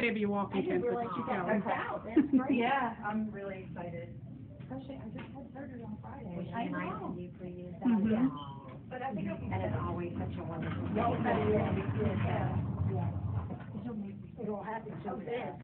baby walking I didn't can realize you got go. worked out. That's great. Yeah, I'm really excited. Especially, I just had surgery on Friday. Which I is nice know. of you for you. Mhm. But I think and it's always such a wonderful Yeah, thing. yeah. It'll happen so fast.